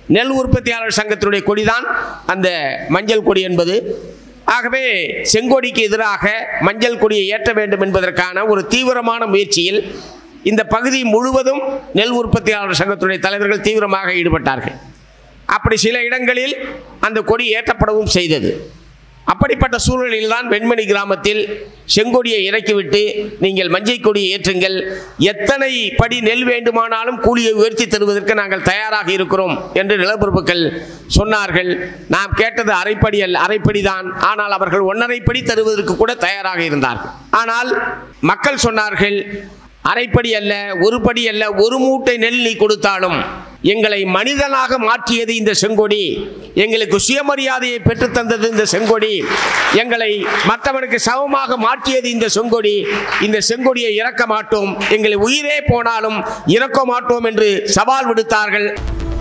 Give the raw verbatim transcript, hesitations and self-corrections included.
நெல் உற்பத்தியாளர் சங்கத்தினுடைய கொடிதான் அந்த மஞ்சள் கொடி என்பது. ஆகவே செங்கொடிக்கு எதிராக மஞ்சள் கொடியை ஏற்ற வேண்டும் என்பதற்கான ஒரு தீவிரமான முயற்சியில் இந்த பகுதி முழுவதும் நெல் உற்பத்தியாளர் சங்கத்துடைய தலைவர்கள் தீவிரமாக ஈடுபட்டார்கள். அப்படி சில இடங்களில் அந்த கொடி ஏற்றப்படவும் செய்தது. அப்படிப்பட்ட சூழலில் தான் வெண்மணி கிராமத்தில் செங்கொடியை இறக்கிவிட்டு நீங்கள் மஞ்சள் கொடியை ஏற்றுங்கள், எத்தனை படி நெல் வேண்டுமானாலும் கூலியை உயர்த்தி தருவதற்கு நாங்கள் தயாராக இருக்கிறோம் என்று நிலப்பிரபுக்கள் சொன்னார்கள். நாம் கேட்டது அரைப்படி அல்ல, அரைப்படி தான். ஆனால் அவர்கள் ஒன்றரைப்படி தருவதற்கு கூட தயாராக இருந்தார்கள். ஆனால் மக்கள் சொன்னார்கள், அரைப்படி அல்ல, ஒரு படி அல்ல, ஒரு மூட்டை நெல் நீ கொடுத்தாலும் எங்களை மனிதனாக மாற்றியது இந்த செங்கொடி, எங்களுக்கு சுயமரியாதையை பெற்றுத்தந்தது இந்த செங்கொடி, எங்களை மற்றவனுக்கு சமமாக மாற்றியது இந்த செங்கொடி, இந்த செங்கொடியை இறக்க மாட்டோம், எங்களை உயிரே போனாலும் இறக்க மாட்டோம் என்று சவால் விடுத்தார்கள்.